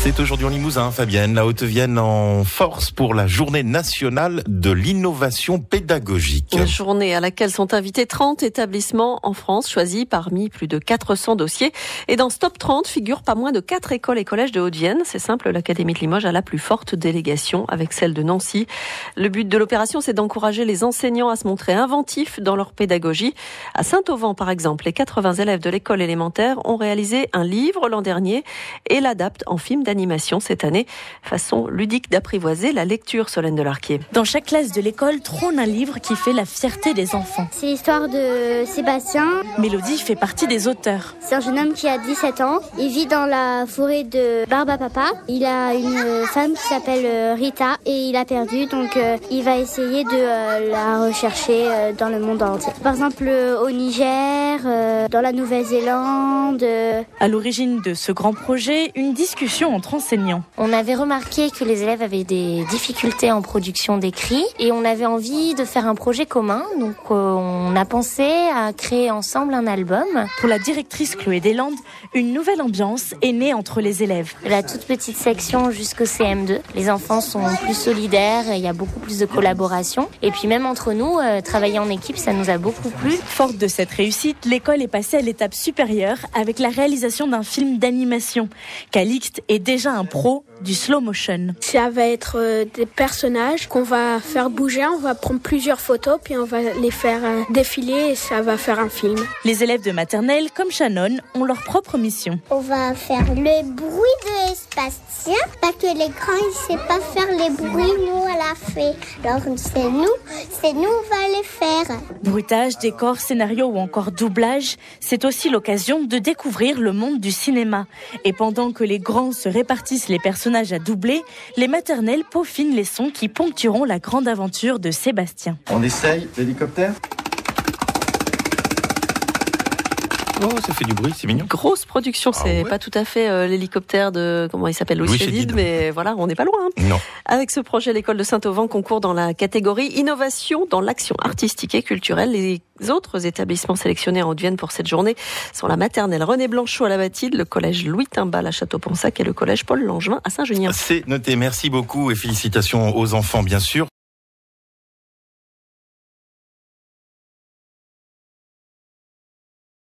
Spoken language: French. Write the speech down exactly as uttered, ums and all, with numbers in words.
C'est aujourd'hui en Limousin, Fabienne, la Haute-Vienne en force pour la journée nationale de l'innovation pédagogique. Une journée à laquelle sont invités trente établissements en France, choisis parmi plus de quatre cents dossiers. Et dans ce top trente figurent pas moins de quatre écoles et collèges de Haute-Vienne. C'est simple, l'Académie de Limoges a la plus forte délégation avec celle de Nancy. Le but de l'opération, c'est d'encourager les enseignants à se montrer inventifs dans leur pédagogie. À Saint-Auvent, par exemple, les quatre-vingts élèves de l'école élémentaire ont réalisé un livre l'an dernier et l'adaptent en film d'animation cette année. Façon ludique d'apprivoiser la lecture, Solène Delarquier. Dans chaque classe de l'école trône un livre qui fait la fierté des enfants. C'est l'histoire de Sébastien. Mélodie fait partie des auteurs. C'est un jeune homme qui a dix-sept ans. Il vit dans la forêt de Barbapapa. Il a une femme qui s'appelle Rita et il a perdu, donc euh, il va essayer de euh, la rechercher euh, dans le monde entier. Par exemple euh, au Niger, euh, dans la Nouvelle-Zélande. Euh... À l'origine de ce grand projet, une discussion entre enseignants. On avait remarqué que les élèves avaient des difficultés en production d'écrit et on avait envie de faire un projet commun. Donc euh, on a pensé à créer ensemble un album. Pour la directrice Chloé Deslandes, une nouvelle ambiance est née entre les élèves. De la toute petite section jusqu'au C M deux, les enfants sont plus solidaires, il y a beaucoup plus de collaboration. Et puis même entre nous, euh, travailler en équipe, ça nous a beaucoup plu. Forte de cette réussite, l'école est passée à l'étape supérieure avec la réalisation d'un film d'animation. Calixte est déjà un pro du slow motion. Ça va être euh, des personnages qu'on va faire bouger, on va prendre plusieurs photos, puis on va les faire euh, défiler et ça va faire un film. Les élèves de maternelle, comme Shannon, ont leur propre mission. On va faire le bruit de Sébastien, parce que les grands, ils ne savent pas faire les bruits, nous, on l'a fait. Alors c'est nous, c'est nous, on va les faire. Bruitage, décor, scénario ou encore doublage, c'est aussi l'occasion de découvrir le monde du cinéma. Et pendant que les grands se répartissent les personnages à doubler, les maternelles peaufinent les sons qui ponctueront la grande aventure de Sébastien. On essaye l'hélicoptère ? Oh, ça fait du bruit, c'est mignon. Grosse production, Ah c'est ouais. pas tout à fait euh, l'hélicoptère de, comment il s'appelle, Louis Louis Chédid, Chédid. mais voilà, on n'est pas loin. Non. Avec ce projet, l'école de Saint-Auvent concourt dans la catégorie innovation dans l'action artistique et culturelle. Les autres établissements sélectionnés en Haute-Vienne pour cette journée sont la maternelle René Blanchot à la Batide, le collège Louis Timbal à Château-Ponsac et le collège Paul Langevin à Saint-Junien. C'est noté, merci beaucoup et félicitations aux enfants, bien sûr.